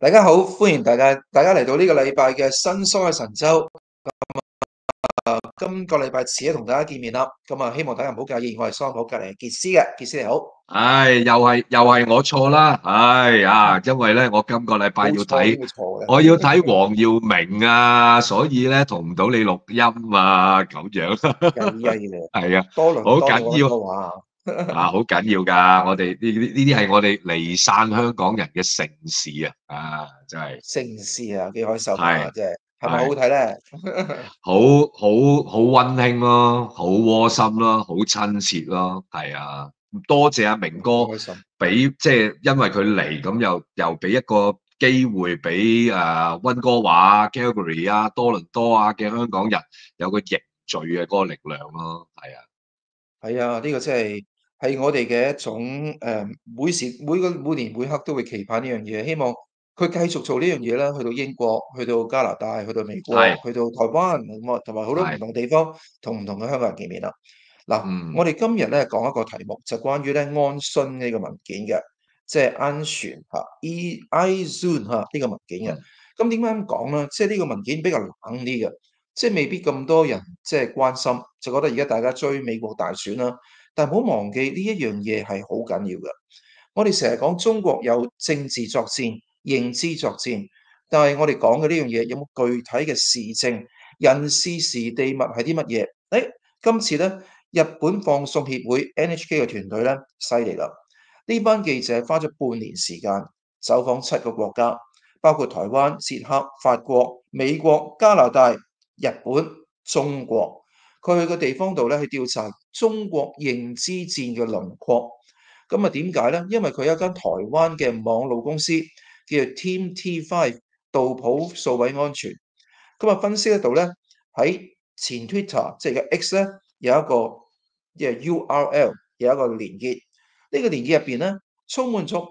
大家好，歡迎大家嚟到呢個禮拜嘅新疏嘅神州。今個禮拜遲同大家見面啦。咁希望大家唔好介意，我係桑普隔離傑斯嘅，傑斯你好。 唉，又係我錯啦，因為咧我今個禮拜冇錯，點要睇， 會錯嘅？ 我要睇黃耀明啊，所以咧同唔到你錄音啊，咁樣。 曳曳嘅， 係啊， 多倫好多定溫緊要哥華啊？ 好緊要㗎，我哋呢啲係我哋離散香港人嘅盛事真係盛事啊，幾開心啊！ 係即係咪好好係睇咧？ 好好溫馨咯，好窩心咯，好親切咯，係啊，多謝阿明哥幾開心。 俾即係因為佢嚟咁又俾一個機會俾溫哥華、Calgary 多倫多嘅香港人有個凝聚嘅嗰個力量咯，係啊， 係啊，呢個真係我哋嘅一種每年每刻都會期盼呢樣嘢，希望佢繼續做呢樣嘢啦。去到英國，去到加拿大，去到美國， 係去到台灣咁同埋好多唔係， 同地方，同唔同嘅香港人見面啦。嗱，我嗯哋今日咧講一個題目，就關於咧安洵呢個文件嘅，即係安全嚇，iZoom 嚇呢個文件嘅。 嗯咁點解咁講咧？即係呢個文件比較冷啲嘅。即係未必咁多人即係關心，就覺得而家大家追美國大選啦。但係唔好忘記呢一樣嘢係好緊要嘅。我哋成日講中國有政治作戰、認知作戰，但係我哋講嘅呢樣嘢有冇具體嘅事證、人事時地物係啲乜嘢？誒，今次咧日本放送協會 NHK 嘅團隊咧犀利啦！呢班記者花咗半年時間走訪7個國家，包括台灣、捷克、法國、美國、加拿大、日本、中國，佢去個地方度咧去調查中國認知戰嘅輪廓。咁點解咧？因為佢有一間台灣嘅網絡公司叫做 Team T5 道普數位安全。分析得到咧喺前 Twitter 即係嘅 X 咧有一個URL 有一個連結。呢個連結入邊咧充滿咗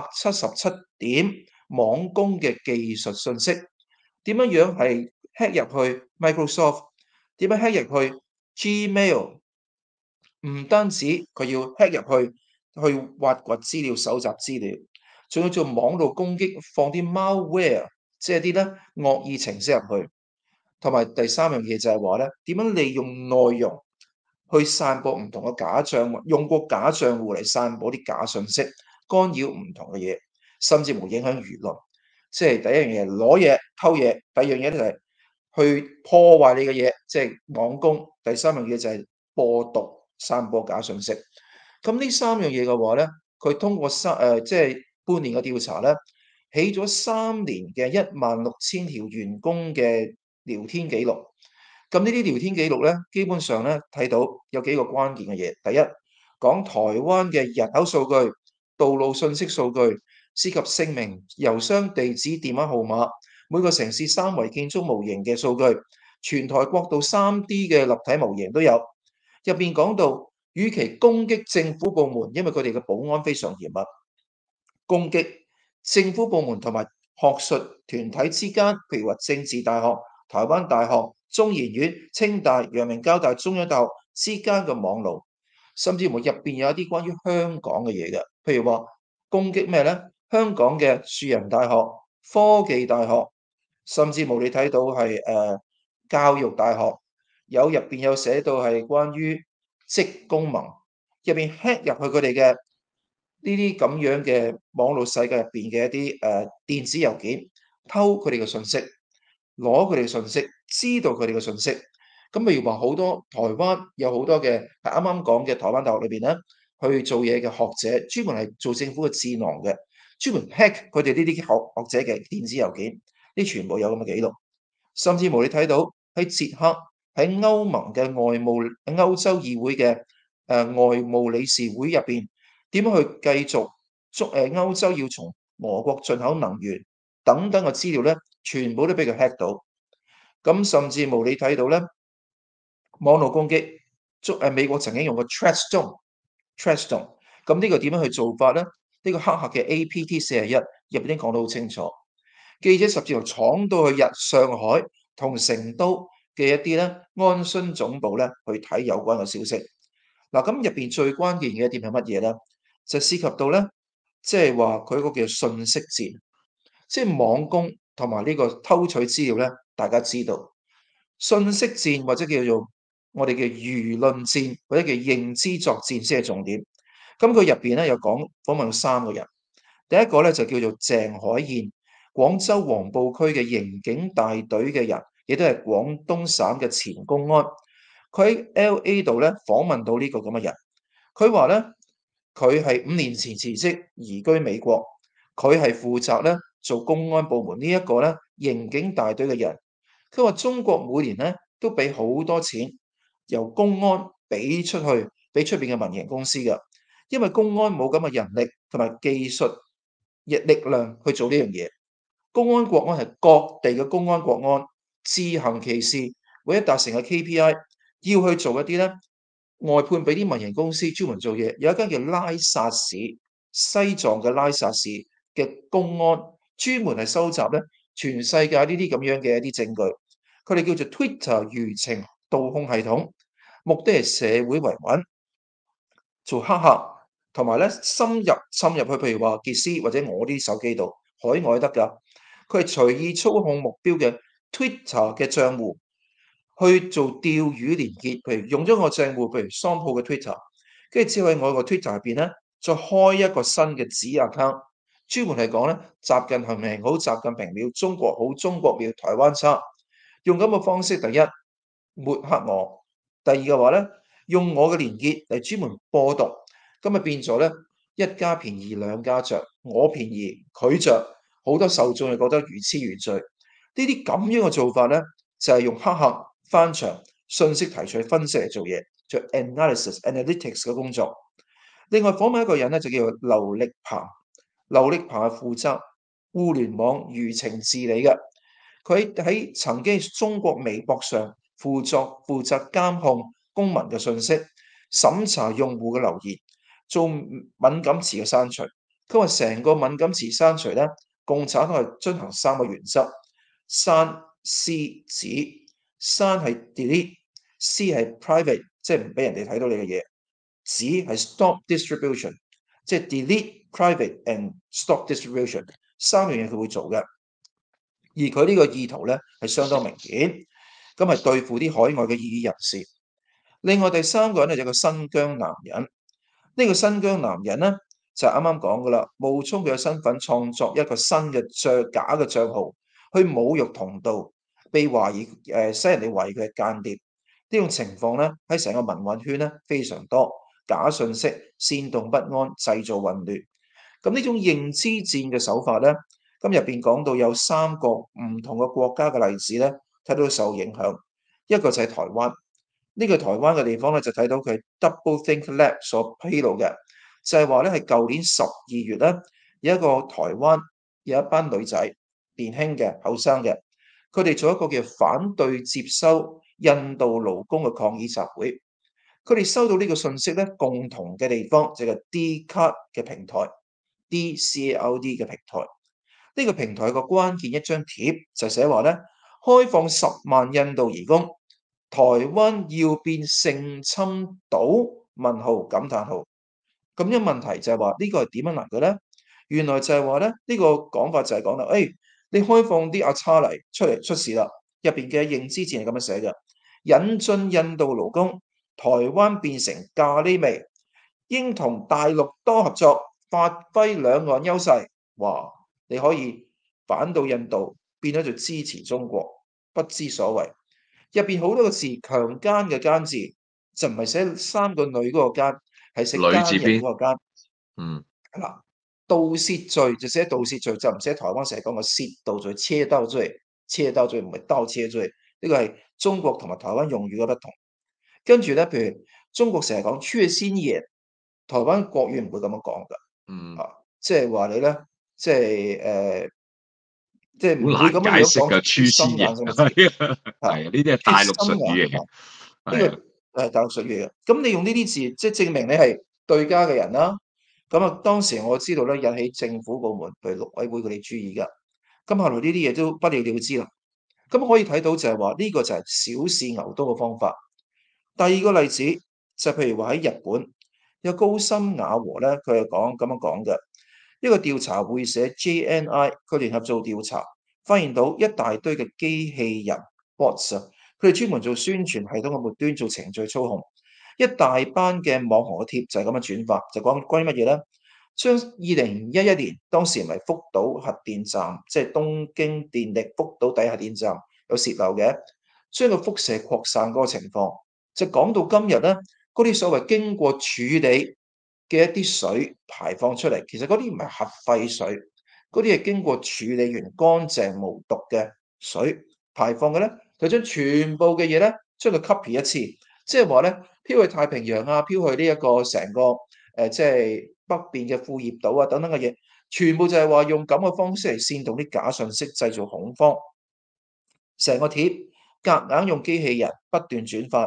577點網攻嘅技術信息。點樣係 hack 入去 Microsoft？點樣 hack 入去 Gmail？唔單止佢要 hack 入去挖掘資料、搜集資料，仲要做網絡攻擊，放啲 malware，即係啲咧惡意程式入去。同埋第三樣嘢就係話咧，點樣利用內容去散播唔同嘅假帳戶，用個假帳戶嚟散播啲假信息，干擾唔同嘅嘢，甚至乎影響輿論。即係第一樣嘢攞嘢偷嘢，第二樣嘢咧就係去破壞你嘅嘢，即係網攻。第三樣嘢就係播毒、散播假信息。咁呢三樣嘢嘅話咧，佢通過即係半年嘅調查咧，起咗3年嘅16000條員工嘅聊天記錄。咁呢啲聊天記錄咧，基本上咧睇到有幾個關鍵嘅嘢。第一，講台灣嘅人口數據、道路信息數據，涉及姓名、郵箱、地址、電話號碼，每個城市3維建築模型嘅數據，全台國道3D 嘅立體模型都有。入邊講到，與其攻擊政府部門，因為佢哋嘅保安非常嚴密，攻擊政府部門同埋學術團體之間，譬如話政治大學、台灣大學、中研院、清大、陽明交大、中央大學之間嘅網路，甚至乎入邊有一啲關於香港嘅嘢嘅，譬如話攻擊咩呢？香港嘅樹仁大學、科技大學，甚至乎你睇到係教育大學，入邊有寫到係關於職工盟，入邊 hack 入去佢哋嘅呢啲咁樣嘅網絡世界入邊嘅一啲電子郵件，偷佢哋嘅信息，攞佢哋嘅信息，知道佢哋嘅信息。咁譬如話好多台灣有好多嘅啱啱講嘅台灣大學裏邊咧，去做嘢嘅學者，專門係做政府嘅智囊嘅，專門 hack 佢哋呢啲學者嘅電子郵件，呢全部有咁嘅記錄。甚至乎你睇到喺捷克、喺歐盟嘅歐洲議會嘅外務理事會入邊，點樣去繼續歐洲要從俄國進口能源等等嘅資料咧，全部都俾佢 hack 到。咁甚至乎你睇到咧，網絡攻擊，美國曾經用過 Threadstone，咁呢個點樣去做法咧？呢個黑客嘅 APT41入邊已經講得好清楚。記者甚至乎闖到去上海同成都嘅一啲咧安洵總部咧去睇有關嘅消息。嗱，咁入邊最關鍵嘅一點係乜嘢咧？就涉及到咧，即係話佢嗰個叫信息戰。 即係網攻同埋呢個偷取資料咧，大家知道信息戰或者叫做我哋嘅輿論戰或者叫認知作戰先係重點。咁佢入邊咧有訪問到3個人，第一個咧就叫做鄭海燕，廣州黃埔區嘅刑警大隊嘅人，亦都係廣東省嘅前公安。佢喺 LA 度咧訪問到呢個咁嘅人，佢話咧佢係5年前辭職移居美國，佢係負責咧做公安部門呢一個咧刑警大隊嘅人。佢話中國每年咧都俾好多錢由公安俾出去俾出邊嘅民營公司嘅，因為公安冇咁嘅人力同埋技術力量去做呢樣嘢。公安國安係各地嘅公安國安自行其事，為咗達成嘅 KPI，要去做一啲咧外判俾啲民營公司專門做嘢。有一間叫拉薩市西藏嘅拉薩市嘅公安，專門係收集咧全世界呢啲咁樣嘅一啲證據。佢哋叫做 Twitter 輿情導控系統，目的係社會維穩，做黑客同埋咧滲入去，譬如話傑斯或者我啲手機度，海外得㗎。佢係隨意操控目標嘅 Twitter 嘅帳戶去做釣魚連結，譬如用咗我帳戶，譬如商鋪嘅 Twitter，跟住之後喺我個 Twitter 入邊咧，再開一個新嘅子 account，專門係講咧習近平好，習近平妙，中國好，中國妙，台灣差。用咁嘅方式，第一抹黑我，第二嘅話咧，用我嘅連結嚟專門播毒，咁啊變咗咧一家便宜兩家着，我便宜佢着，好多受眾就覺得如痴如醉。呢啲咁樣嘅做法咧，就係用黑客翻牆、信息提取、分析嚟做嘢，做 analytics 嘅工作。另外訪問一個人咧，就叫做劉力鵬。劉力鵬係負責互聯網輿情治理嘅。佢喺曾經中國微博上負責監控公民嘅信息，審查用戶嘅留言，做敏感詞嘅刪除。佢話成個敏感詞刪除咧，共產黨係遵行3個原則：刪、撕、止。刪係 delete，撕係 private，即係唔俾人哋睇到你嘅嘢；止係 stop distribution，即係 delete、private and stop distribution， 3樣嘢佢會做嘅。而佢呢個意圖咧係相當明顯，咁係對付啲海外嘅異議人士。另外第3個人咧就係個新疆男人，呢個新疆男人咧就係啱啱講噶啦，冒充佢嘅身份創作一個新嘅假嘅帳號，去侮辱同道，被懷疑使人哋懷疑佢係間諜。呢種情況咧喺成個民運圈咧非常多，假信息煽動不安，製造混亂。咁呢種認知戰嘅手法咧，咁入邊講到有3個唔同嘅國家嘅例子咧，睇到受影響。一個就係台灣，呢個台灣嘅地方咧就睇到佢 Double Think Lab 所披露嘅，就係話咧係舊年12月咧，有一個台灣有一班女仔年輕嘅後生嘅，佢哋做一個叫反對接收印度勞工嘅抗議集會。佢哋收到呢個信息咧，共同嘅地方就係 Dcard 嘅平台。DCLD 嘅平台，呢個平台個關鍵一張貼就寫話咧，開放10萬印度移工，台灣要變性侵島？問號感嘆號。咁一問題就係話呢個係點樣嚟嘅咧？原來就係話咧呢個講法就係講啦，你開放啲阿叉嚟出事啦，入邊嘅認知戰係咁樣寫嘅，引進印度勞工，台灣變成咖喱味，應同大陸多合作。發揮兩岸優勢，哇！你可以反到印度，變咗做支持中國，不知所謂。入邊好多個字，強姦嘅姦字就唔係寫3個女嗰個姦，係寫女字邊， 奸人嗰個奸。嗱，盜竊罪就寫盜竊罪，就唔寫台灣成日講嘅竊盜罪、車刀罪。車刀罪唔係刀車罪，呢個係中國同埋台灣用語嘅不同。跟住咧，譬如中國成日講缺心眼，台灣國語唔會咁樣講㗎。即係話你咧，即係唔會咁樣樣講缺心眼咁嘅字， 係啊，呢啲係大陸術語嚟嘅， 呢個係大陸術語嚟嘅。咁你用呢啲字，即係證明你係對家嘅人啦。咁啊，當時我知道咧，引起政府部門譬如陸委會佢哋注意㗎。咁後來呢啲嘢都不了了之啦。咁可以睇到就係話呢個就係小試牛刀嘅方法。第二個例子就譬如話喺日本有高森雅和咧，佢係咁樣講嘅。 一個調查會社 JNI 佢聯合做調查，發現到一大堆嘅機器人 bots 啊，佢哋專門做宣傳系統嘅末端做程序操控，一大班嘅網紅嘅貼就係咁樣轉發，就講關於乜嘢咧？將2011年當時唔係福島核電站，即係東京電力福島第一核電站有泄漏嘅，將個輻射擴散嗰個情況，就講到今日咧，嗰啲所謂經過處理嘅一啲水排放出嚟，其實嗰啲唔係核廢水，嗰啲係經過處理完乾淨無毒嘅水排放嘅咧，就將全部嘅嘢咧將佢 copy 一次，即係話咧飄去太平洋啊，飄去呢一個成個即係北邊嘅庫頁島啊等等嘅嘢，全部就係話用咁嘅方式嚟煽動啲假信息，製造恐慌。成個貼夾硬用機器人不斷轉發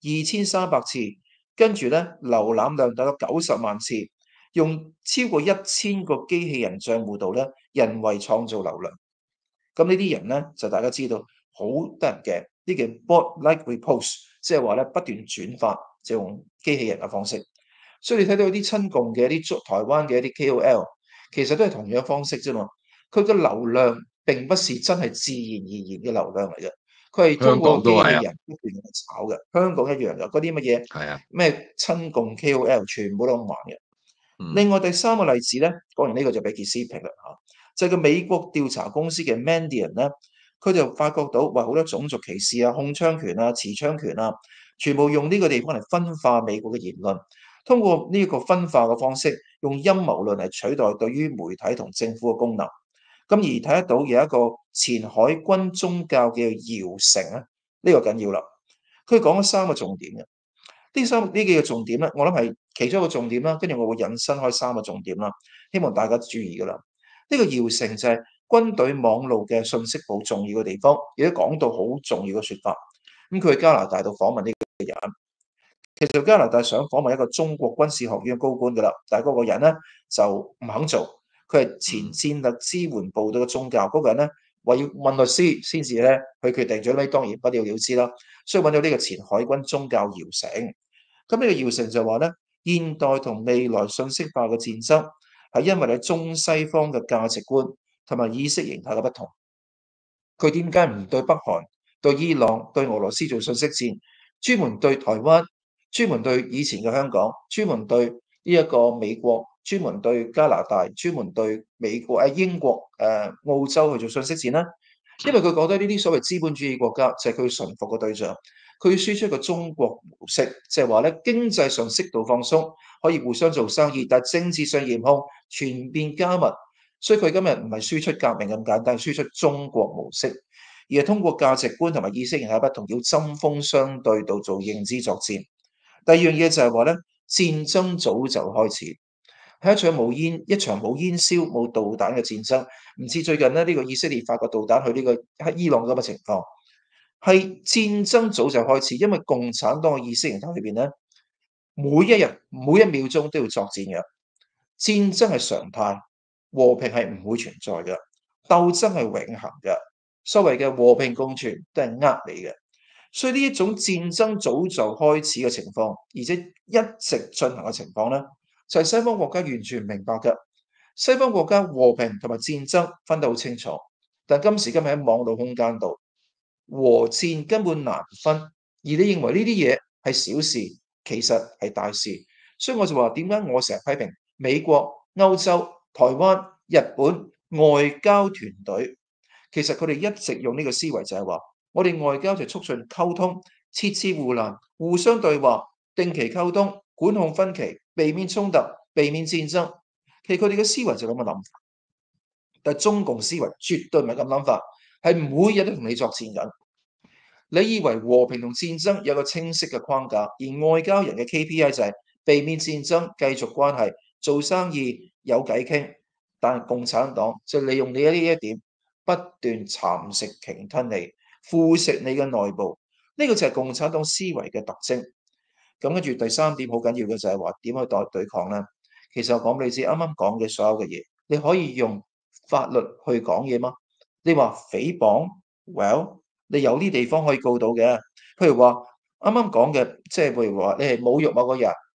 2300次，跟住咧瀏覽量達到90萬次，用超過1000個機器人帳戶度咧人為創造流量。咁呢啲人咧就大家知道好得人驚，呢叫 bot-like repost，即係話咧不斷轉發，就用機器人嘅方式。所以你睇到啲親共嘅一啲台灣嘅一啲 KOL，其實都係同樣方式啫嘛。佢嘅流量並不是真係自然而然嘅流量嚟嘅，佢係通香過機器港都係啊， 人不斷去炒嘅。香港一樣嘅，嗰啲乜嘢係啊， 咩親共 KOL 全部都咁玩嘅。 嗯， 另外第三個例子咧，講完呢個就俾傑斯評啦嚇，就係個美國調查公司嘅 Mandiant 咧，佢就發覺到話好多種族歧視啊、控槍權啊、持槍權啊，全部用呢個地方嚟分化美國嘅言論，通過呢個分化嘅方式，用陰謀論嚟取代對於媒體同政府嘅功能。咁而睇得到有一個前海軍宗教嘅姚成啊，呢個緊要啦。佢講咗三個重點嘅。呢幾個重點咧，我諗係其中一個重點啦，跟住我會引申開三個重點啦，希望大家注意噶啦。呢個姚城就係軍隊網路嘅信息部重要嘅地方，亦都講到好重要嘅説法。咁佢去加拿大度訪問呢個人，其實加拿大想訪問一個中國軍事學院嘅高官噶啦，但係嗰個人咧就唔肯做，佢係前嗯， 戰略支援部隊嘅宗教，嗰個人咧話要問律師先至咧去決定，最尾當然不了了之啦。所以揾到呢個前海軍宗教姚成。咁呢個姚成就話咧，現代同未來信息化嘅戰爭係因為喺中西方嘅價值觀同埋意識形態嘅不同。佢點解唔對北韓、對伊朗、對俄羅斯做信息戰，專門對台灣、專門對以前嘅香港、專門對呢一個美國、專門對加拿大、專門對美國、英國、澳洲去做信息戰呢？因為佢覺得呢啲所謂資本主義國家就係佢馴服嘅對象，佢要輸出一個中國模式，就係話咧經濟上適度放鬆，可以互相做生意，但係政治上嚴控，全面加密。所以佢今日唔係輸出革命咁簡單，輸出中國模式，而係通過價值觀同埋意識形態不同，要針鋒相對到做認知作戰。第二樣嘢就係話咧，戰爭早就開始。係一場冇煙硝冇導彈嘅戰爭，唔似最近咧呢個以色列發個導彈去呢個喺伊朗咁嘅情況，係戰爭早就開始，因為共產黨嘅意識形態裏邊咧，每一日每一秒鐘都要作戰嘅，戰爭係常態，和平係唔會存在嘅，鬥爭係永恆嘅，所謂嘅和平共存都係呃你嘅，所以呢一種戰爭早就開始嘅情況，而且一直進行嘅情況咧。就係西方國家完全唔明白嘅，西方國家和平同埋戰爭分得好清楚，但今時今日喺網絡空間度，和戰根本難分，而你認為呢啲嘢係小事，其實係大事，所以我就話點解我成日批評美國、歐洲、台灣、日本外交團隊，其實佢哋一直用呢個思維就係話，我哋外交就促進溝通、設置護欄、互相對話、定期溝通、管控分歧、避免衝突、避免戰爭。其實佢哋嘅思維就咁嘅諗法，但係中共思維絕對唔係咁諗法，係每日都同你作戰緊。你以為和平同戰爭有個清晰嘅框架，而外交人嘅 KPI 就係避免戰爭、繼續關係、做生意有偈傾，但係共產黨就利用你呢一點，不斷蠶食、鯨吞你、腐蝕你嘅內部，呢個就係共產黨思維嘅特徵。咁跟住第三點好緊要嘅就係話點去對抗呢？其實我講俾你知，啱啱講嘅所有嘅嘢，你可以用法律去講嘢嗎？你話誹謗，well，你有啲地方可以告到嘅。譬如話啱啱講嘅，即係譬如話你係侮辱某個人，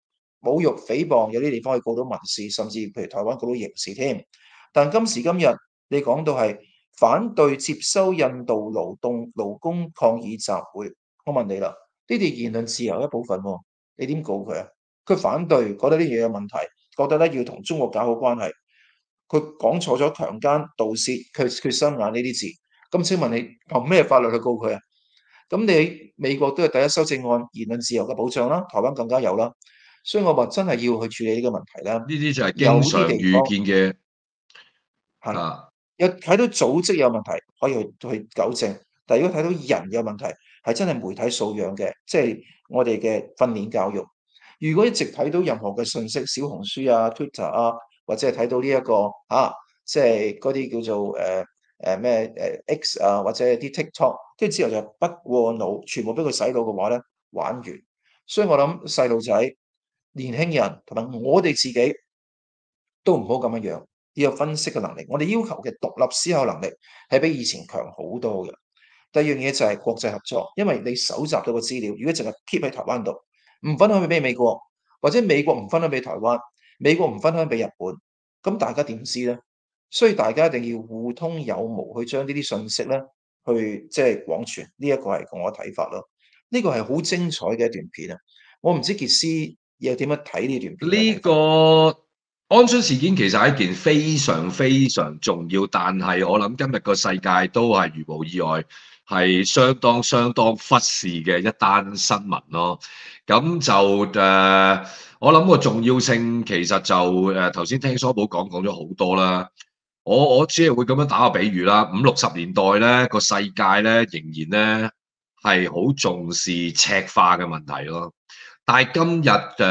侮辱、誹謗，有啲地方可以告到民事，甚至譬如台灣告到刑事添。但今時今日，你講到係反對接收印度勞工抗議集會，我問你啦，呢啲言論自由一部分喎，你點告佢啊？佢反對，覺得呢樣嘢有問題，覺得咧要同中國搞好關係。佢講錯咗強姦、盜竊、缺心眼呢啲字，咁請問你憑咩法律去告佢啊？咁你美國都係第一修正案，言論自由嘅保障啦，台灣更加有啦。所以我話真係要去處理呢個問題啦。 呢啲就係有經常遇啲地方見嘅係啦， 啊。 有睇到組織有問題，可以去糾正。但係如果睇到人有問題，係真係媒體素養嘅，即係我哋嘅訓練教育。如果一直睇到任何嘅信息，小紅書啊、Twitter 啊，或者係睇到呢、一個即係嗰啲叫做咩X 啊，或者係啲 TikTok，跟住之後就不過腦，全部俾佢洗腦嘅話咧，玩完。所以我諗細路仔、年輕人同埋我哋自己都唔好咁樣樣，要有分析嘅能力。我哋要求嘅獨立思考能力係比以前強好多嘅。第二樣嘢就係國際合作，因為你搜集到個資料，如果淨係 keep 喺台灣度，唔分享俾美國，或者美國唔分享俾台灣，美國唔分享俾日本，咁大家點知咧？所以大家一定要互通有無，去將呢啲信息咧，去即係廣傳。呢一個係我嘅睇法咯。呢個係好精彩嘅一段片啊！我唔知傑斯又點樣睇呢段片嘅呢睇法。 個安春事件其實係一件非常非常重要，但係我諗今日個世界都係如無意外，係相當忽視嘅一單新聞咯。咁就我諗個重要性其實就頭先聽蘇寶講咗好多啦。我只係會咁樣打個比喻啦，五六十年代咧個世界咧仍然咧係好重視赤化嘅問題咯。但係今日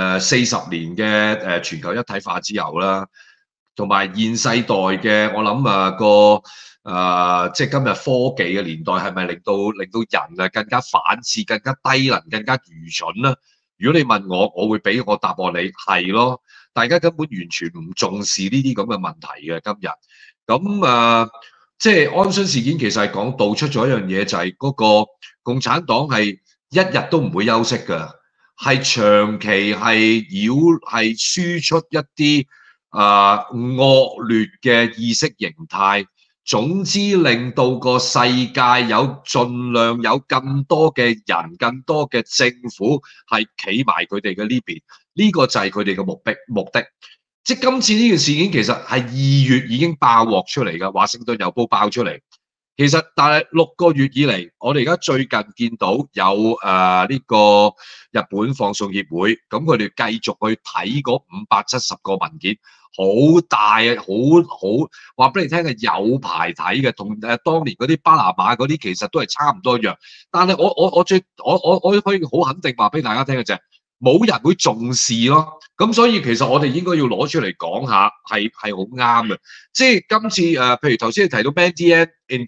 40年嘅全球一體化之後啦，同埋現世代嘅我諗即係今日科技嘅年代係咪令到人啊更加反智、更加低能、更加愚蠢咧？如果你問我，我會俾我答案你係咯。大家根本完全唔重視呢啲咁嘅問題嘅今日。咁即係安孫事件其實係道出咗一樣嘢，就係嗰個共產黨係一日都唔會休息㗎。係長期係輸出一啲惡劣嘅意識形態，總之令到個世界盡量有更多嘅人、更多嘅政府係企埋佢哋嘅呢邊，呢個就係佢哋嘅目的。即係今次呢件事件其實係2月已經爆鑊出嚟㗎，華盛頓郵報爆出嚟。其實，但係6個月以嚟，我哋而家最近見到有呢個日本放送協會，咁佢哋繼續去睇嗰570個文件，好大啊，好話俾你聽係有排睇嘅，同當年嗰啲巴拿馬嗰啲其實都係差唔多一樣。但係我可以好肯定話俾大家聽嘅就係，冇人會重視咯。咁所以其實我哋應該要攞出嚟講下，係好啱嘅。即係今次譬如頭先你提到 Mandiant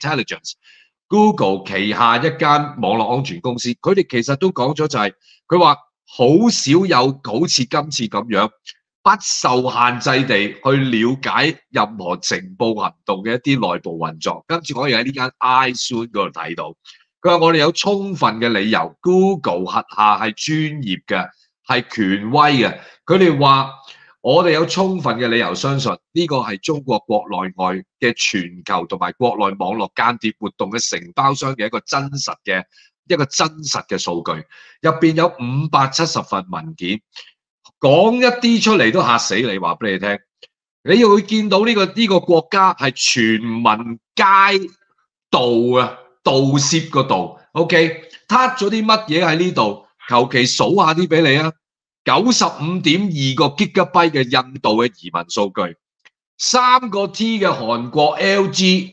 Intelligence、Google 旗下一間網絡安全公司，佢哋其實都講咗就係，佢話好少有好似今次咁樣不受限制地去了解任何情報行動嘅一啲內部運作。今次可以喺呢間 iSoon 嗰度睇到，佢話我哋有充分嘅理由 ，Google 轄下係專業嘅，係權威嘅。佢哋話我哋有充分嘅理由相信呢個係中國國內外嘅全球同埋國內網絡間諜活動嘅承包商嘅一個真實嘅數據，入邊有570份文件，講一啲出嚟都嚇死你，話俾你聽。你又會見到呢個國家係全民皆盜啊，盜竊個盜 ，OK， 撻咗啲乜嘢喺呢度？求其數下啲俾你啊！95.2個 Gigabyte 嘅印度嘅移民數據，3個 T 嘅韓國 LG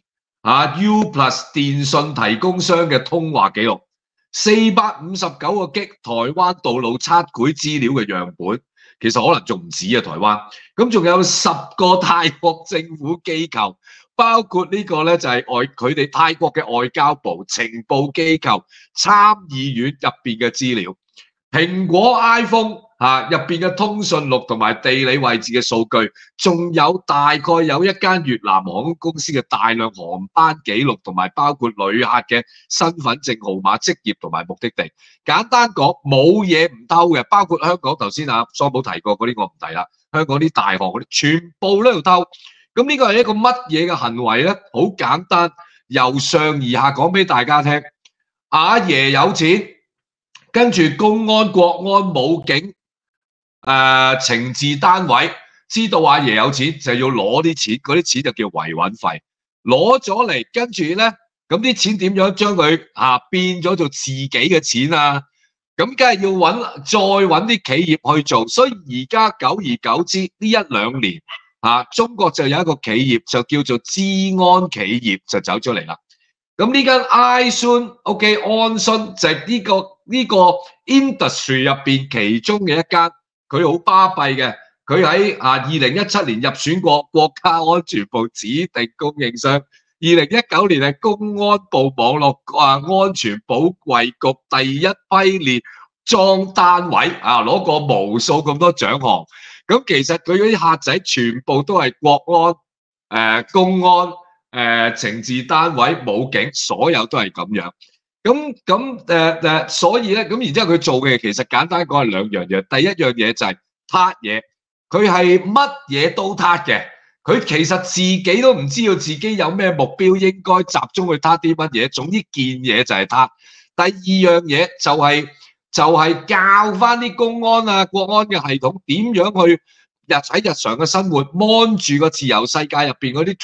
U Plus 電信提供商嘅通話記錄，459個 G 台灣道路測繪資料嘅樣本，其實可能仲唔止啊台灣。咁仲有10個泰國政府機構，包括呢個咧就係佢哋泰國嘅外交部情報機構參議院入邊嘅資料，蘋果 iPhone。 入邊嘅通訊錄同埋地理位置嘅數據，仲有大概有一間越南航空公司嘅大量航班記錄，同埋包括旅客嘅身份證號碼、職業同埋目的地。簡單講，冇嘢唔偷嘅，包括香港頭先桑寶提過嗰啲我唔提啦，香港啲大行嗰啲全部都要偷。咁呢個係一個乜嘢嘅行為咧？好簡單，由上而下講俾大家聽。阿爺有錢，跟住公安、國安、武警、情治單位知道阿爺有錢，就要攞啲錢，嗰啲錢就叫維穩費。攞咗嚟，跟住咧，咁啲錢點樣將佢變咗做自己嘅錢啊？咁梗係要再揾啲企業去做。所以而家久而久之呢一兩年中國就有一個企業就叫做資安企業就走咗嚟啦。咁呢間 iSun，OK 安洵就係呢個 industry 入邊其中嘅一間，佢好巴閉嘅，佢喺2017年入選過國家安全部指定供應商，2019年係公安部網絡安全保衛局第一批列裝單位攞過無數咁多獎項。咁其實佢嗰啲客仔全部都係國安、公安、情治單位、武警，所有都係咁樣。所以咧，咁然之後佢做嘅其實簡單講係兩樣嘢。第一樣嘢就係撻嘢，佢係乜嘢都撻嘅。佢其實自己都唔知道自己有咩目標，應該集中去撻啲乜嘢。總之件嘢就係撻。第二樣嘢就係教翻啲公安國安嘅系統點樣去喺日常嘅生活 mon 住個自由世界入邊嗰啲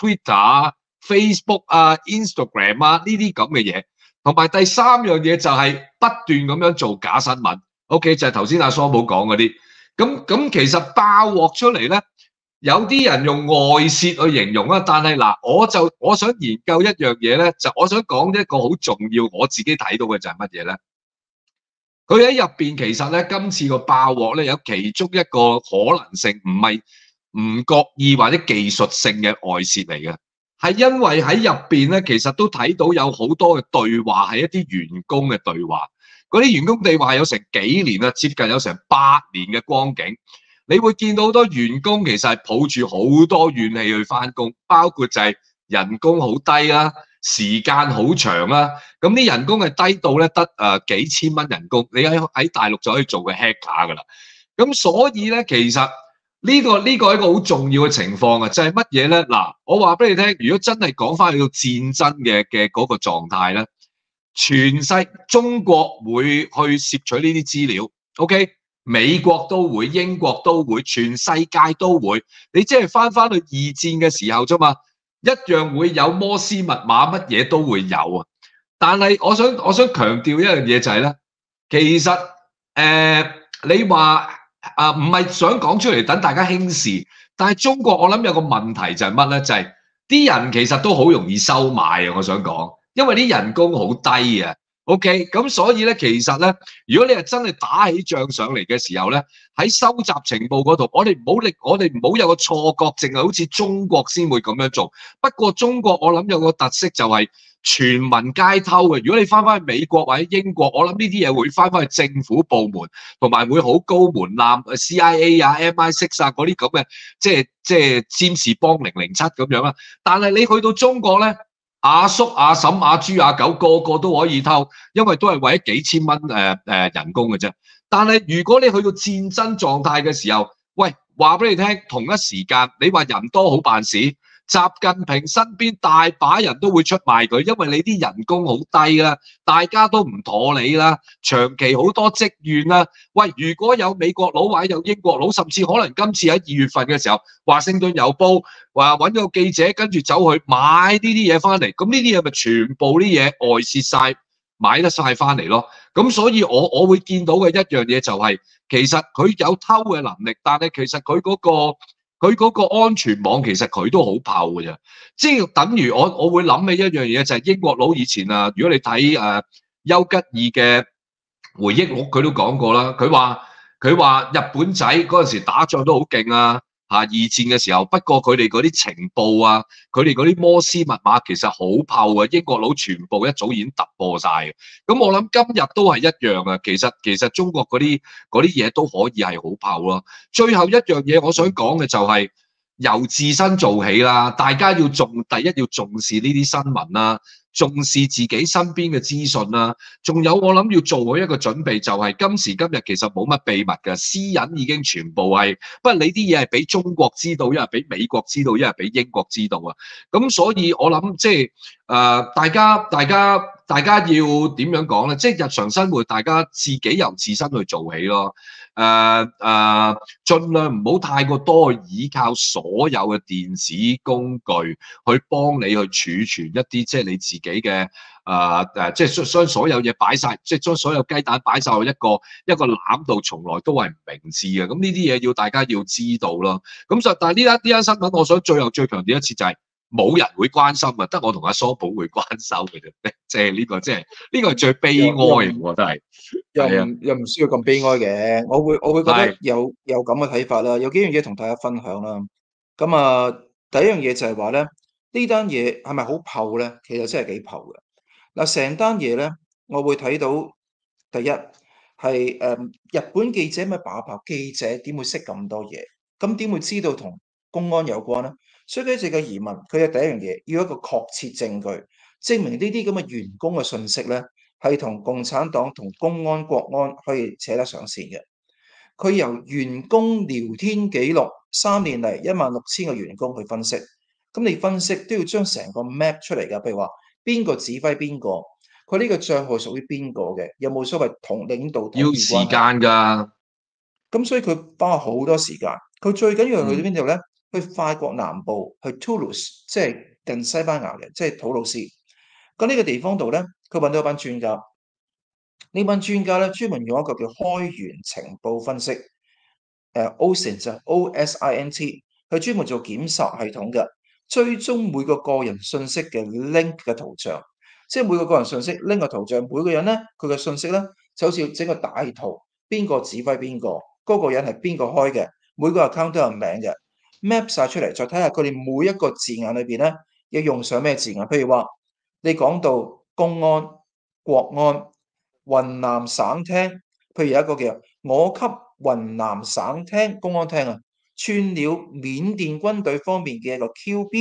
Twitter、Facebook、Instagram 呢啲咁嘅嘢。同埋第三樣嘢就係不斷咁樣做假新聞。OK， 就係頭先桑寶講嗰啲。咁其實爆鑊出嚟咧，有啲人用外泄去形容啦。但係我想研究一樣嘢咧，就我想講一個好重要，我自己睇到嘅就係乜嘢咧？佢喺入邊其實咧，今次個爆鑊咧有其中一個可能性，唔係唔覺意或者技術性嘅外泄嚟嘅，係因為喺入邊咧，其實都睇到有好多嘅對話係一啲員工嘅對話。嗰啲員工對話有成幾年啦，接近有成8年嘅光景。你會見到好多員工其實係抱住好多怨氣去翻工，包括就係人工好低啦。時間好長啦，咁啲人工係低到咧得幾千蚊人工，你喺大陸就可以做個 hacker 噶啦。咁所以咧，其實呢個係一個好重要嘅情況啊，就係乜嘢咧？嗱，我話俾你聽，如果真係講翻去到戰爭嘅嗰個狀態咧，中國會去攝取呢啲資料 ，OK， 美國都會，英國都會，全世界都會。你即係翻去二戰嘅時候啫嘛。一樣會有摩斯密碼，乜嘢都會有啊！但係我想強調一樣嘢就係咧，其實你話唔係想講出嚟等大家輕視，但係中國我諗有個問題就係乜咧？就係啲人其實都好容易收買啊！我想講，因為啲人工好低啊。OK， 咁所以咧，其實咧，如果你係真係打起仗上嚟嘅時候咧，喺收集情報嗰度，我哋唔好有個錯覺，淨係好似中國先會咁樣做。不過中國我諗有個特色就係全民皆偷嘅。如果你翻去美國或者英國，我諗呢啲嘢會翻去政府部門，同埋會好高門檻，CIA MI6嗰啲咁嘅，即係占士邦007咁樣啦。但係你去到中國咧，阿叔、阿嬸、阿豬、阿狗個個都可以偷，因為都係為咗幾千蚊人工嘅啫。但係如果你去到戰爭狀態嘅時候，喂，話俾你聽，同一時間你話人多好辦事，習近平身邊大把人都會出賣佢，因為你啲人工好低啦，大家都唔妥你啦，長期好多積怨啦。喂，如果有美國佬或者有英國佬，甚至可能今次喺2月份嘅時候，華盛頓郵報話揾咗個記者跟住走去買呢啲嘢翻嚟，咁呢啲嘢咪全部啲嘢外泄晒，買得晒翻嚟咯。咁所以我會見到嘅一樣嘢就係，其實佢有偷嘅能力，但係其實佢嗰個安全網其實佢都好炮嘅啫。即係等於我會諗起一樣嘢，就係英國佬以前如果你睇丘吉爾嘅回憶錄，佢都講過啦。佢話日本仔嗰陣時打仗都好勁啊， 二戰嘅時候，不過佢哋嗰啲情報啊，佢哋嗰啲摩斯密碼其實好透啊，英國佬全部一早已經突破晒嘅。咁我諗今日都係一樣啊。其實中國嗰啲嘢都可以係好透咯。最後一樣嘢我想講嘅就係由自身做起啦，大家第一要重視呢啲新聞啦，重視自己身邊嘅資訊啦，仲有我諗要做好一個準備，就係今時今日其實冇乜秘密嘅，私隱已經全部係，不過你啲嘢係俾中國知道，一係俾美國知道，一係俾英國知道啊。咁所以我諗即係大家要點樣講咧？即係日常生活，大家自己由自身去做起咯。盡量唔好太過多依靠所有嘅電子工具去幫你去儲存一啲即係你自己嘅即係將所有嘢擺晒，即係將所有雞蛋擺晒去一個籃度，從來都係唔明智嘅。咁呢啲嘢大家要知道咯。但係呢單新聞，我想最後再強調一次就係、冇人會關心啊，得我同阿蘇寶會關心嘅啫，即係呢個，即係呢個係最悲哀嘅，我覺得係。係啊， 又唔需要咁悲哀嘅，我會覺得係有咁嘅睇法啦，有幾樣嘢同大家分享啦。咁啊，第一樣嘢就係話咧，呢單嘢係咪好泡咧？其實真係幾泡嘅。嗱，成單嘢咧，我會睇到第一係日本記者咪把炮，記者點會識咁多嘢？咁點會知道同公安有關咧？所以佢一直嘅疑問，佢嘅第一樣嘢要一個確切證據，證明呢啲咁嘅員工嘅信息咧係同共產黨同公安國安可以扯得上線嘅。佢由員工聊天記錄3年嚟16000個員工去分析，咁你分析都要將成個 map 出嚟㗎，譬如話邊個指揮邊個，佢呢個帳號屬於邊個嘅，有冇所謂同領導要統御關係？ 時間㗎。 咁所以佢花好多時間，佢最緊要係去到嗯， 邊度咧？去法國南部，去 Toulouse，即係近西班牙嘅，即係土魯斯。咁呢個地方度咧，佢揾到一班專家。呢班專家咧，專門用一個叫開源情報分析，OSINT 啊，OSINT，佢專門做檢索系統嘅，追蹤每個人信息嘅 link 嘅圖像，即係每個人信息 link 嘅圖像，每個人咧佢嘅信息咧就好似整個大圖，邊個指揮邊個，嗰個人係邊個開嘅，每個 account 都有名嘅，map 晒出嚟，再睇下佢哋每一個字眼裏邊咧要用上咩字眼，譬如話你講到公安、國安、雲南省廳，譬如有一個叫我給雲南省廳公安廳啊，串了緬甸軍隊方面嘅一個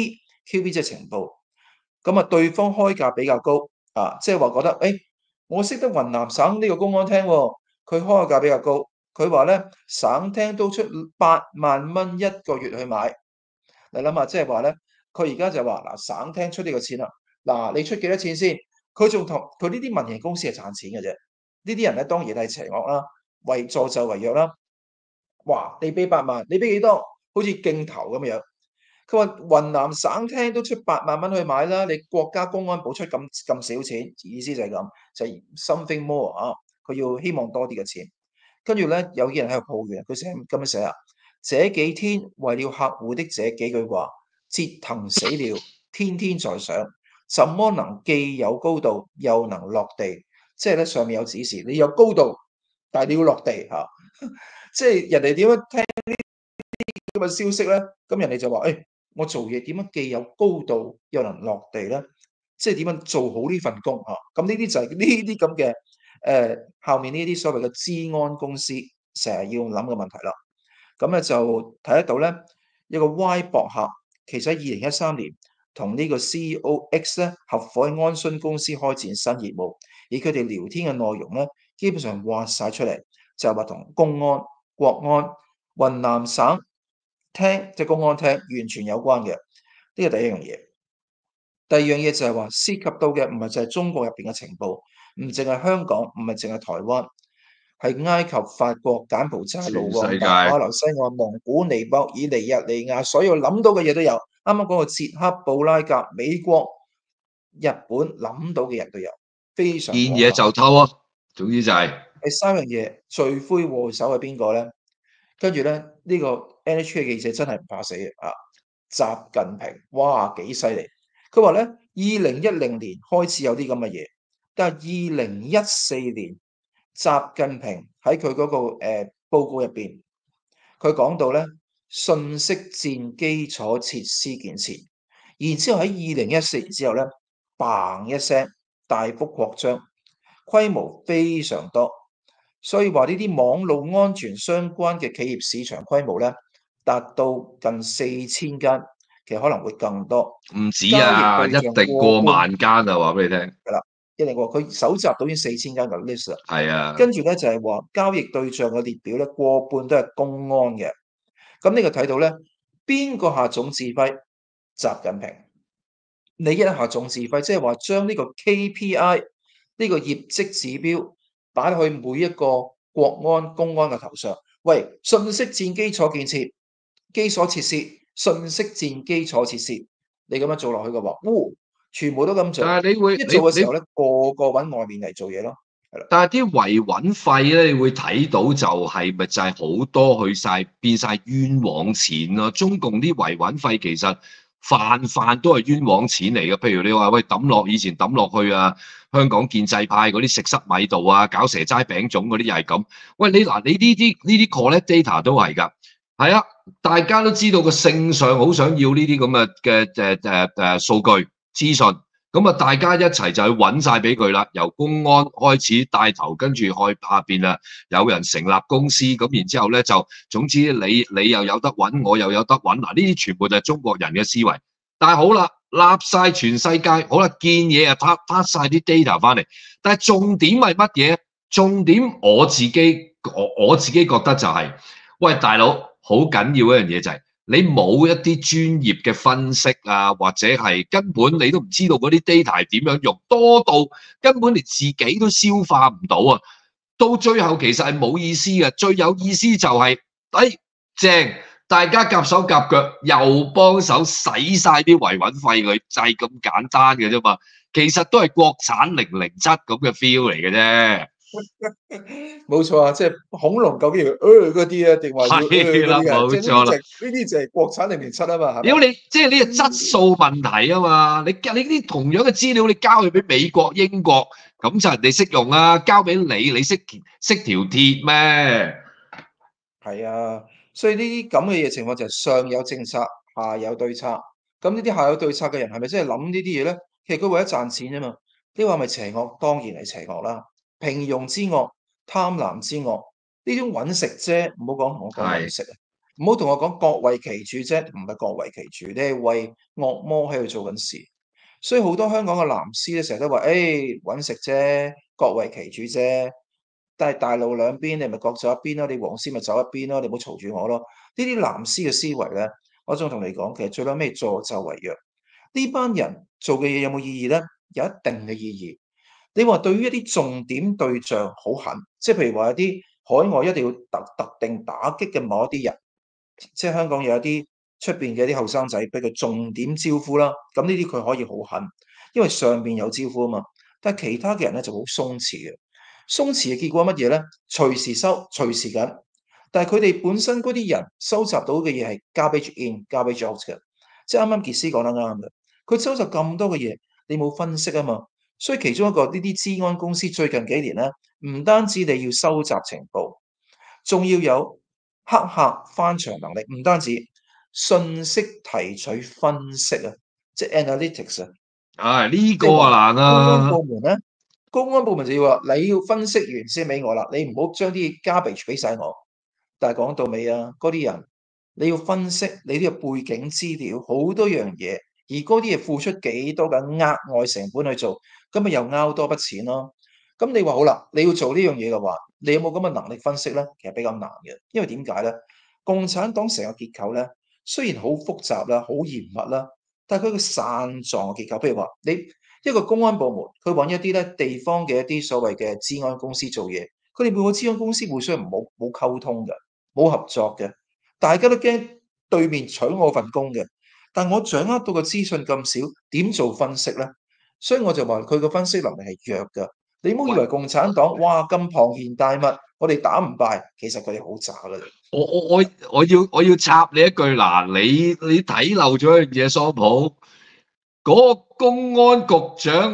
QB 即係情報，咁啊對方開價比較高啊，即係話覺得，我識得雲南省呢個公安廳喎，佢開嘅價比較高，佢話咧省廳都出8萬蚊一個月去買，你諗下，即係話咧，佢而家就話嗱，省廳出呢個錢啦，嗱你出幾多錢先？佢仲同佢呢啲民營公司係賺錢嘅啫，呢啲人咧當然係邪惡啦，為助紂為虐啦。哇！你俾8萬，你俾幾多？好似競投咁樣。佢話雲南省廳都出8萬蚊去買啦，你國家公安部出咁少錢，意思就係咁，就係 something more 啊，佢要希望多啲嘅錢。跟住咧，有啲人喺度抱怨，佢寫咁樣寫啊，這幾天為了客戶的這幾句話，折騰死了，天天在想，怎麼能既有高度又能落地？即係咧上面有指示，你有高度，但係你要落地嚇。即係人哋點樣聽咁嘅消息咧？咁人哋就話：我做嘢點樣既有高度又能落地咧？即係點樣做好呢份工啊？咁呢啲就係呢啲咁嘅後面呢啲所謂嘅資安公司成日要諗嘅問題啦。咁咧就睇得到咧，一個 Y 博客其實喺2013年同呢個 COX 咧合夥喺安洵公司開展新業務，而佢哋聊天嘅內容咧，基本上挖晒出嚟，就係話同公安、國安、雲南省廳即係公安廳完全有關嘅。呢個第一樣嘢。第二樣嘢就係話涉及到嘅唔係就係中國入邊嘅情報，唔淨係香港，唔係淨係台灣，係埃及、法國、柬埔寨、盧全旺達、 世界馬來西亞、蒙古、尼泊爾、尼日利亞，所有諗到嘅嘢都有。啱啱講到捷克、布拉格、美國、日本諗到嘅人都有，非常見嘢廣泛。 就偷啊，總之就係、 第三樣嘢，罪魁禍首係邊個咧？跟住咧，呢個 NHK 嘅記者真係唔怕死嘅啊！習近平，哇幾犀利！佢話咧，2010年開始有啲咁嘅嘢，但係2014年，習近平喺佢嗰個報告入邊，佢講到咧， 信息戰基礎設施建設，然之後喺2014年之後咧，嘭一聲大幅擴張，規模非常多。所以話呢啲網絡安全相關嘅企業市場規模咧，達到近4000間，其實可能會更多。 唔止交易啊，一對象定過過半萬間啊！話俾你聽， 係啦，一定話佢搜集到已經4000間嘅 list 啦。 係啊， 跟住咧就係話交易對象嘅列表咧，過半都係公安嘅。咁呢個睇到咧，邊個下總指揮？習近平。你一下總指揮，即係話將呢個 KPI 呢個業績指標擺去每一個國安公安嘅頭上。喂，信息戰基礎建設、基礎設施、信息戰基礎設施，你咁樣做落去嘅話，全部都咁做。 但係你會一你你做嘅時候咧，個個揾外面嚟做嘢咯，係啦。 但係啲維穩費咧，你會睇到就係好多去晒變晒冤枉錢咯。中共啲維穩費其實泛都係冤枉錢嚟嘅。譬如你話喂以前抌落去啊，香港建制派嗰啲食塞米度啊，搞蛇齋餅糭嗰啲又係咁。喂你嗱，你呢啲 collect data 都係㗎，係啊，大家都知道個聖上好想要呢啲咁嘅數據資訊。咁啊，大家一齊就去揾晒俾佢啦。由公安開始帶頭，跟住去下邊啊，有人成立公司，咁然之後咧就總之你又有得揾，我又有得揾。嗱，呢啲全部就係中國人嘅思維。但係好啦，立晒全世界，好啦，見嘢啊，拍晒啲 data 翻嚟。但係重點係乜嘢？重點我自己覺得就係，喂大佬，好緊要一樣嘢就係，你冇一啲專業嘅分析啊，或者係根本你都唔知道嗰啲 data 係點樣用，多到根本連自己都消化唔到啊！到最後其實係冇意思嘅，最有意思就係，正，大家夾手夾腳，又幫手使晒啲維穩費佢，就係咁簡單嘅啫嘛。其實都係國產007咁嘅 feel 嚟嘅啫。 冇錯啊，即係恐龍究竟要嗰啲啊，定話要係啦， 嗰啲啊？即係呢啲冇錯啦。 就係國產007啊嘛，係咪？ 屌你，即係呢個質素問題啊嘛！你啲同樣嘅資料，你交去俾美國、英國，咁就人哋識用啦。交俾你，你識條鐵咩？ 係啊，所以呢啲咁嘅嘢情況就係上有政策，下有對策。咁呢啲下有對策嘅人係咪真係諗呢啲嘢咧？其實佢為咗賺錢啫嘛。你話係咪邪惡？當然係邪惡啦。平庸之惡、貪婪之惡，呢種揾食啫。唔好同我講揾係食啊！唔好同我講各為其主啫，唔係各為其主，你係為惡魔喺度做緊事。所以好多香港嘅藍絲咧，成日都話：誒揾食啫，各為其主啫。但係大路兩邊，你咪各走一邊咯，你黃絲咪走一邊咯，你唔好嘈住我咯。呢啲藍絲嘅思維咧，我想同你講，其實最撚尾助紂為虐。呢班人做嘅嘢有冇意義咧？有一定嘅意義。你話對於一啲重點對象好狠，即係譬如話有啲海外一定要特定打擊嘅某一啲人，即係香港有一啲出邊嘅啲後生仔俾佢重點招呼啦。咁呢啲佢可以好狠，因為上邊有招呼啊嘛。但係其他嘅人咧就好鬆弛嘅。鬆弛嘅結果乜嘢咧？隨時收，隨時緊。但係佢哋本身嗰啲人收集到嘅嘢係 garbage in、garbage out 嘅，即係啱啱傑斯講得啱嘅。佢收集咁多嘅嘢，你冇分析啊嘛。所以其中一個呢啲資安公司最近幾年咧，唔單止你要收集情報，仲要有黑客翻牆能力，唔單止信息提取分析啊，即係 analytics 啊。 呢個即係話啊難公安啊！ 部門咧，公安部門就要話你要分析完先俾我啦，你唔好將啲 garbage 俾晒我。但係講到尾啊，嗰啲人你要分析你呢個背景資料，好多樣嘢，而嗰啲嘢付出幾多嘅額外成本去做，咁咪又拗多筆錢咯。咁你話好啦，你要做呢樣嘢嘅話，你有冇咁嘅能力分析咧？其實比較難嘅，因為點解咧？共產黨成個結構咧，雖然好複雜啦、好嚴密啦，但係佢個散狀嘅結構，譬如話你一個公安部門，佢揾一啲咧地方嘅一啲所謂嘅治安公司做嘢，佢哋每個治安公司互相冇溝通嘅，冇合作嘅，大家都驚對面搶我份工嘅。但我掌握到嘅資訊咁少，點做分析咧？所以我就話佢個分析能力係弱㗎。你唔好以喂， 為共產黨哇咁龐然大物，我哋打唔敗，其實佢哋好渣㗎啫。 我要插你一句嗱，你睇漏咗一樣嘢，桑普嗰個公安局長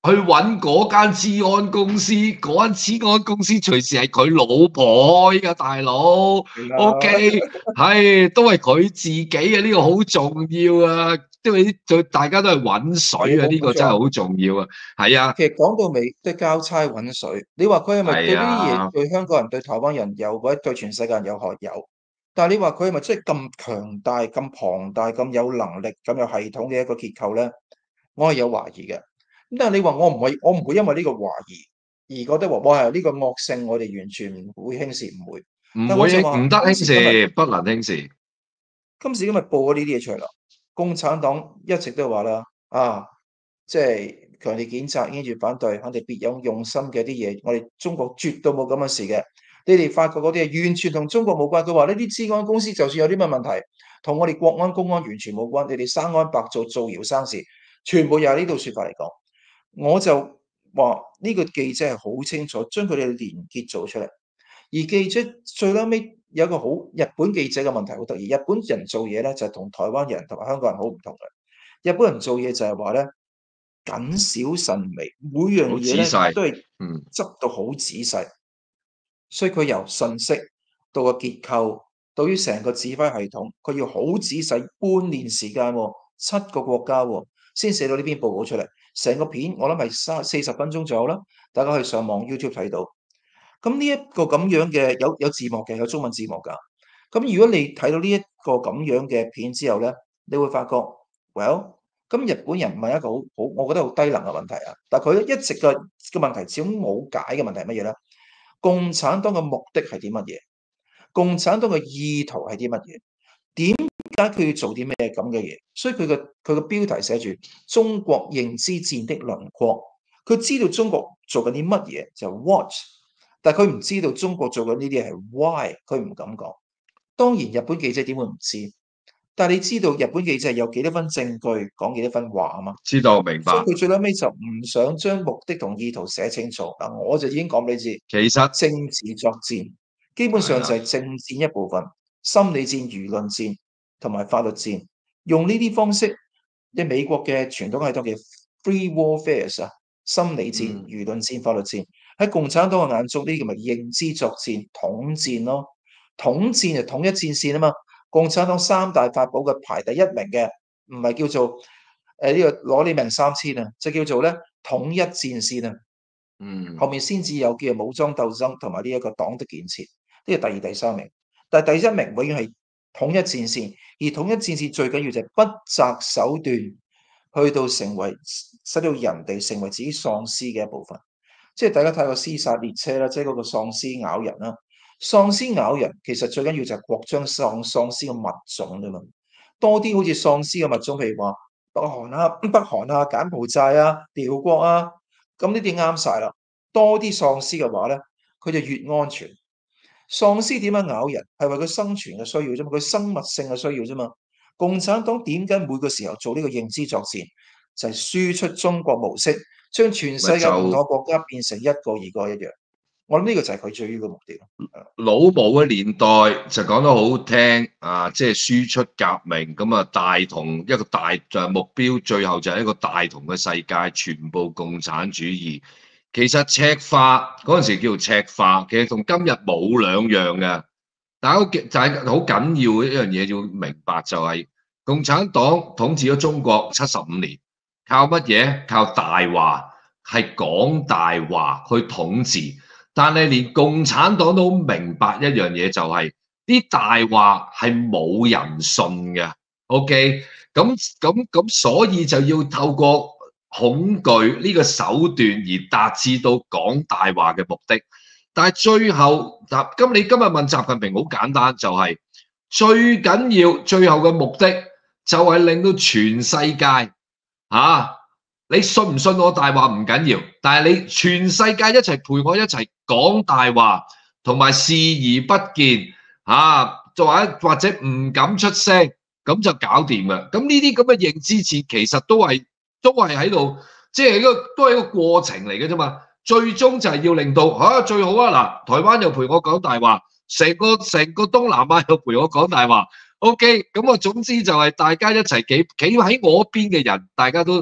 去揾嗰間治安公司，嗰間治安公司隨時係佢老婆依家大佬係啦， ，OK，係都係佢自己嘅，呢個好重要啊！因為大家都係揾係啊， 水啊，呢個真係冇錯。 好重要啊！係啊， 其實講到尾都係交叉揾水。你話佢係咪對係呢啲嘢啊， 對香港人、對台灣人有，或者對全世界人有害？有。但係你話佢係咪真係咁強大、咁龐大、咁有能力、咁有系統嘅一個結構咧？我係有懷疑嘅。咁但係你話我唔會因為呢個懷疑而覺得話哇係呢個惡性，我哋完全唔會輕視，唔會。但我就話唔得輕今時今日視，不能輕視。 報咗呢啲嘢出嚟啦，共產黨一直都話啦，即係強烈譴責、堅決反對，肯定別有用心嘅啲嘢，我哋中國絕對冇咁嘅事嘅。你哋發覺嗰啲係完全同中國冇關。佢話呢啲治安公司就算有啲乜問題，同我哋國安公安完全冇關。你哋生安白造、造謠生事，全部又係呢套説法嚟講。我就話呢個記者係好清楚將佢哋連結做出嚟，而記者最撚尾有一個好日本記者嘅問題好得意。日本人做嘢咧就係同台灣人同埋香港人好唔同嘅。日本人做嘢就係話咧，謹小慎微，每樣好仔嘢咧細， 都係嗯， 執到好仔細，所以佢由信息到個結構，到於成個指揮系統，佢要好仔細，半年時間喎，7個國家喎，先寫到呢篇報告出嚟。成個片我諗係40分鐘左右啦，大家可以上網 YouTube 睇到。咁呢一個咁樣嘅有字幕嘅，有中文字幕㗎。咁如果你睇到呢一個咁樣嘅片之後咧，你會發覺，well，咁日本人問一個我覺得好低能嘅問題啊。但係佢一直嘅問題始終冇解嘅問題係乜嘢咧？共產黨嘅目的係啲乜嘢？共產黨嘅意圖係啲乜嘢？點解佢要做啲咩咁嘅嘢？所以佢嘅標題寫住中國認知戰的輪廓。佢知道中國做緊啲乜嘢就 what，但係佢唔知道中國做緊呢啲係 why，佢唔敢講。當然日本記者點會唔知？但係你知道日本記者有幾多分證據講幾多分話啊嘛？ 知道明白。 所以佢最撚尾就唔想將目的同意圖寫清楚。嗱，我就已經講俾你知， 其實政治作戰基本上就係政戰一部分，心理戰、輿論戰同埋法律戰，用呢啲方式，即係美國嘅傳統系統嘅 free warfare 啊，心理戰、輿論戰、法律戰，喺共產黨嘅眼中，呢啲叫咪認知作戰、統戰咯。統戰就統一戰線啊嘛。共產黨3大法寶嘅排第一名嘅，唔係叫做呢個攞你命3000啊，就叫做咧統一戰線啊。後面先至有叫做武裝鬥爭同埋呢一個黨的建設，呢個第2、第3名。但係第1名永遠係統一戰線，而統一戰線最緊要就係不擇手段去到使到人哋成為自己喪屍嘅一部分。即係大家睇過屍殺列車啦，即係嗰個喪屍咬人啦。喪屍咬人其實最緊要就係擴張喪屍嘅物種啫嘛，多啲好似喪屍嘅物種，譬如話北韓啊、柬埔寨啊、寮國啊，咁呢啲啱晒啦。多啲喪屍嘅話咧，佢就越安全。喪屍點樣咬人係為佢生存嘅需要啫嘛，佢生物性嘅需要啫嘛。共產黨點解每個時候做呢個認知作戰，就係輸出中國模式，將全世界唔同嘅國家變成一個二個一樣。我諗呢個就係佢最主要嘅目的咯。 老毛嘅年代就講得好聽啊，即係輸出革命咁啊，大同一個大目標，最後就係一個大同嘅世界，全部共產主義。其實赤化嗰陣時叫做赤化，其實同今日冇兩樣嘅。但係好緊要嘅一樣嘢要明白就係，共產黨統治咗中國75年，靠乜嘢？靠大話，係講大話去統治。但係連共產黨都明白一樣嘢，就係啲大話係冇人信嘅。OK，咁，所以就要透過恐懼呢個手段而達至到講大話嘅目的。但係最後，你今日問習近平好簡單，就係最緊要最後嘅目的就係令到全世界你信唔信我大話唔緊要，但係你全世界一齊陪我一齊講大話，同埋視而不見或者唔敢出聲，咁就搞掂嘅。咁呢啲咁嘅認知戰其實都係喺度，即係都係一個過程嚟嘅啫嘛。最終就係要令到最好啊！嗱，台灣又陪我講大話，成個東南亞又陪我講大話。OK， 咁啊，總之就係大家一齊企喺我邊嘅人，大家都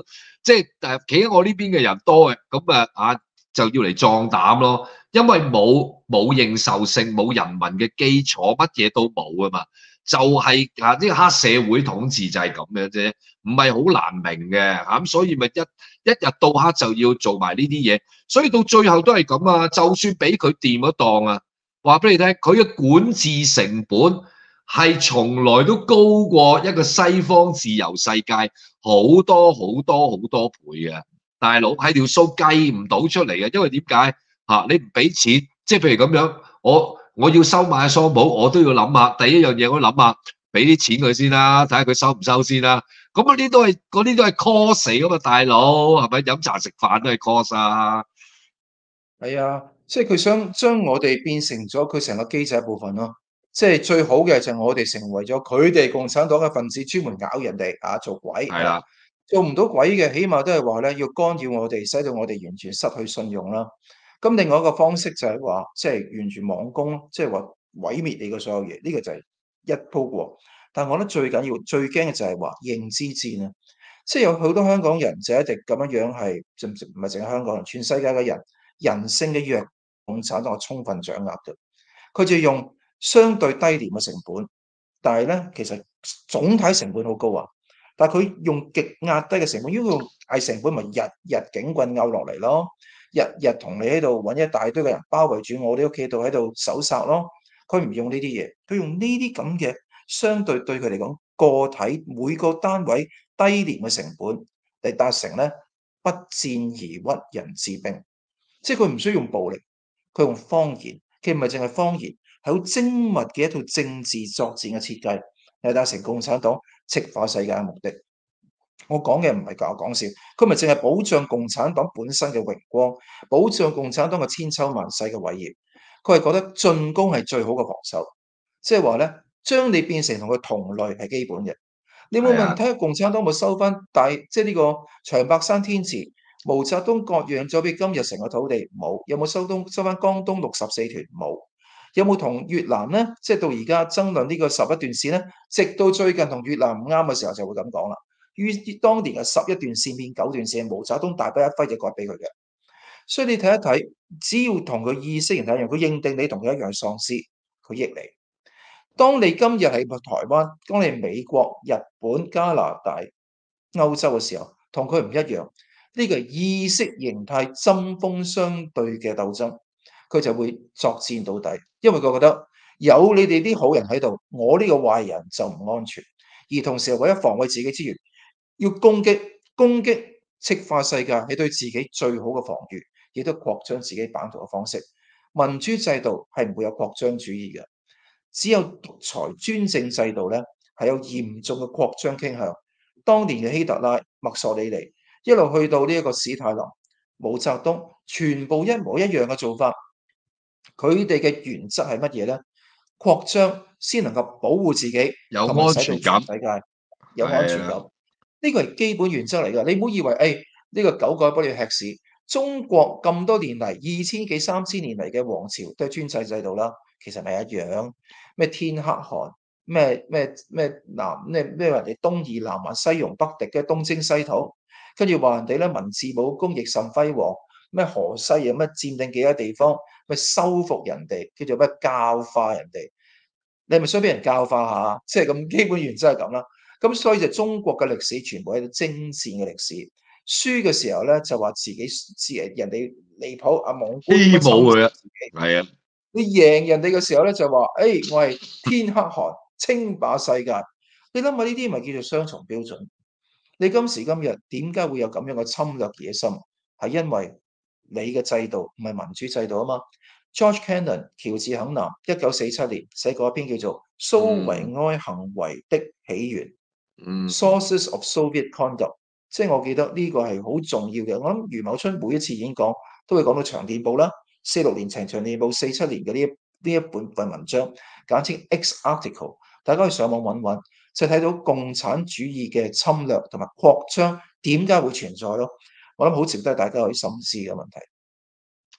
即係企喺我呢邊嘅人多嘅，咁就要嚟壯膽咯，因為冇認受性，冇人民嘅基礎，乜嘢都冇啊嘛，就係呢個黑社會統治就係咁嘅啫，唔係好難明嘅咁所以咪一日到黑就要做埋呢啲嘢，所以到最後都係咁啊，就算俾佢掂咗檔啊，話俾你聽，佢嘅管治成本係從來都高過一個西方自由世界好多好多好多倍嘅。大佬係條數計唔到出嚟嘅，因為點解你唔俾錢，即係譬如咁樣，我要收買桑普，我都要諗下第一樣嘢，我諗下俾啲錢佢先啦，睇下佢收唔收先啦。咁嗰啲都係 cost 嚟噶嘛，大佬係咪飲茶食飯都係 cost 啊？ 係啊，即係佢想將我哋變成咗佢成個機制一部分咯。即係最好嘅就係我哋成為咗佢哋共產黨嘅分子，專門搞人哋做鬼係啦， 做唔到鬼嘅，起碼都係話咧要干擾我哋，使到我哋完全失去信用啦。咁另外一個方式就係話，即係完全網攻咯，即係話毀滅你嘅所有嘢，呢個就係一鋪過。但係我覺得最緊要、最驚嘅就係話認知戰啊！即係有好多香港人就一直咁樣樣係，唔係淨係香港人，全世界嘅人人性嘅弱，共產黨係充分掌握嘅。佢就用相對低廉嘅成本，但係咧其實總體成本好高啊。但係佢用極壓低嘅成本，因為佢用大成本咪日日警棍勾落嚟咯，日日同你喺度揾一大堆嘅人包圍住我哋屋企度喺度搜殺咯。佢唔用呢啲嘢，佢用呢啲咁嘅相對對佢嚟講個體每個單位低廉嘅成本嚟達成咧不戰而屈人之兵，即係佢唔需要用暴力，佢用謊言，佢唔係淨係謊言，係好精密嘅一套政治作戰嘅設計嚟達成共產黨赤化世界嘅目的。我講嘅唔係講笑，佢咪淨係保障共產黨本身嘅榮光，保障共產黨嘅千秋萬世嘅偉業。佢係覺得進攻係最好嘅防守，即係話咧，將你變成同佢同類係基本嘅。你有冇係啊， 問睇下共產黨有冇收翻即係呢個長白山天池、毛澤東割讓咗俾金日成嘅土地？冇。有冇收翻江東64團？冇。有冇同越南咧？即係到而家爭論呢個11段線咧，直到最近同越南唔啱嘅時候就會咁講啦。於當年嘅11段線變9段線，毛澤東大筆一揮就割俾佢嘅。所以你睇一睇，只要同佢意識形態一樣，佢認定你同佢一樣係喪屍，佢益你。當你今日喺台灣，當你美國、日本、加拿大、歐洲嘅時候，同佢唔一樣，呢個係意識形態針鋒相對嘅鬥爭，佢就會作戰到底，因為佢覺得有你哋啲好人喺度，我呢個壞人就唔安全，而同時為咗防衛自己資源，要攻擊赤化世界係對自己最好嘅防禦，亦都擴張自己版圖嘅方式。民主制度係唔會有擴張主義嘅。只有獨裁專政制度咧，係有嚴重嘅擴張傾向。當年嘅希特拉、墨索里尼，一路去到呢一個史太林、毛澤東，全部一模一樣嘅做法。佢哋嘅原則係乜嘢咧？擴張先能夠保護自己， 有同埋使到安全感， 全世界有安全感。 係啊， 呢個係基本原則嚟㗎。你唔好以為呢個狗改不了吃屎。中國咁多年嚟2000幾3000年嚟嘅王朝都係專制制度啦，其實咪一樣。咩天可汗，咩人哋東夷南還西戎北狄嘅東征西討，跟住話人哋咧文治武功亦甚輝煌，咩河西啊，咩佔領幾多地方，咩收復人哋，叫做咩教化人哋。你係咪想俾人教化下？即係咁基本原則係咁啦。咁所以就中國嘅歷史全部係征戰嘅歷史。輸嘅時候咧就話人哋離譜，蒙古點欺樣侵蝕侮佢啊， 自己。 係啊， 你贏人哋嘅時候咧就話，我係天可汗，稱霸世界。你諗下呢啲咪叫做雙重標準？你今時今日點解會有咁樣嘅侵略野心？係因為你嘅制度唔係民主制度啊嘛。George Kennan 喬治肯南1947年寫過一篇叫做《蘇維埃行為的起源》 嗯， （Sources of Soviet Conduct），即係我記得呢個係好重要嘅。我諗余某春每一次演講都會講到長電報啦，46年前長電報47年嘅呢一份文章，簡稱 X article，大家可以上網揾揾。就睇到共產主義嘅侵略同埋擴張點解會存在咯。我諗好值得大家去深思嘅問題。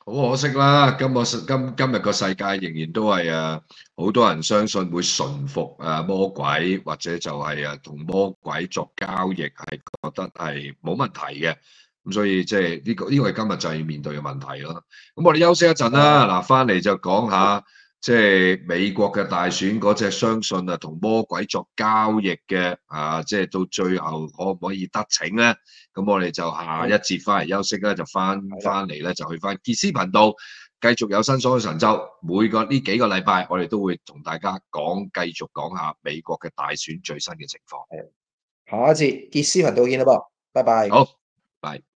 好可惜啦，今日個世界仍然都係好多人相信會順服魔鬼，或者就係同魔鬼作交易，係覺得係冇問題嘅。咁所以即係呢個係今日就係要面對嘅問題咯。咁我哋休息一陣啦，嗱翻嚟就講下即係美國嘅大選嗰隻相信同魔鬼作交易嘅即係到最後可唔可以得逞咧？咁我哋就下一好， 節翻嚟休息咧，就翻係啦， 翻嚟咧，就去翻傑斯頻道，繼續有新所嘅神州。每個呢幾個禮拜，我哋都會同大家繼續講下美國嘅大選最新嘅情況。 係，下一節傑斯頻道見啦噃，拜拜。 好，拜。